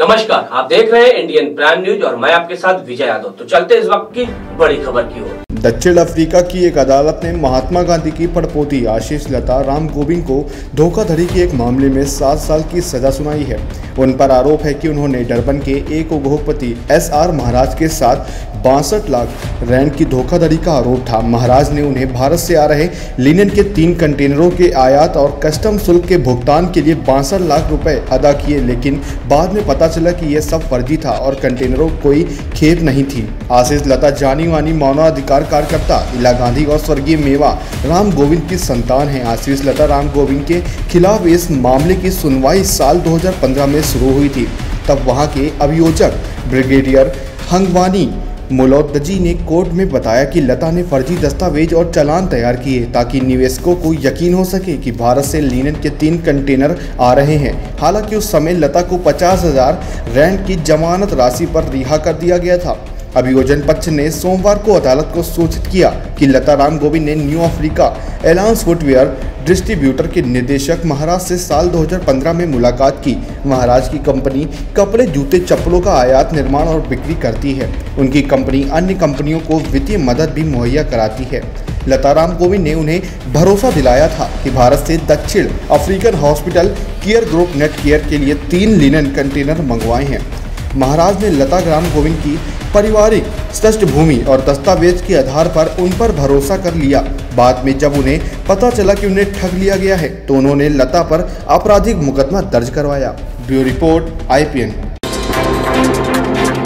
नमस्कार, आप देख रहे हैं इंडियन प्राइम न्यूज और मैं आपके साथ विजय यादव। तो चलते इस वक्त की बड़ी खबर की ओर। दक्षिण अफ्रीका की एक अदालत ने महात्मा गांधी की पड़पोती आशीष लता राम गोविंद को धोखाधड़ी के एक मामले में 7 साल की सजा सुनाई है। उन पर आरोप है कि उन्होंने डरबन के एक उद्योगपति SR महाराज के साथ 62 लाख रैंड की धोखाधड़ी का आरोप था। महाराज ने उन्हें भारत से आ रहे लिनन के 3 कंटेनरों के आयात और कस्टम शुल्क के भुगतान के लिए 62 लाख रुपए अदा किए, लेकिन बाद में पता चला कि यह सब फर्जी था और कंटेनरों कोई खेप नहीं थी। आशीष लता जानी मानी मानवाधिकार कार्यकर्ता इला गांधी और स्वर्गीय मेवा राम गोविंद की संतान हैं। आशीष लता राम गोविंद के खिलाफ इस मामले की सुनवाई साल 2015 में शुरू हुई थी। तब वहां के अभियोजक ब्रिगेडियर हंगवानी मोलोदजी ने कोर्ट में बताया कि लता ने फर्जी दस्तावेज और चालान तैयार किए ताकि निवेशकों को यकीन हो सके कि भारत से लिनन के 3 कंटेनर आ रहे हैं। हालांकि उस समय लता को 50,000 रैंड की जमानत राशि पर रिहा कर दिया गया था। अभियोजन पक्ष ने सोमवार को अदालत को सूचित किया कि लता राम गोविंद ने new Africa alliance footwear distributor के निदेशक महाराज से साल 2015 में मुलाकात की। महाराज की कंपनी कपड़े, जूते, चप्पलों का आयात, निर्माण और बिक्री करती है। उनकी कंपनी अन्य कंपनियों को वित्तीय मदद भी मुहैया कराती है। लता राम गोविंद ने उन्हें भरोसा दिलाया था कि भारत से दक्षिण African hospital care group net care के लिए 3 लिनन कंटेनर मंगवाए हैं। महाराज ने लता राम गोविंद की पारिवारिक पृष्ठभूमि और दस्तावेज के आधार पर उन पर भरोसा कर लिया। बाद में जब उन्हें पता चला कि उन्हें ठग लिया गया है तो उन्होंने लता पर आपराधिक मुकदमा दर्ज करवाया। Bureau report IPN।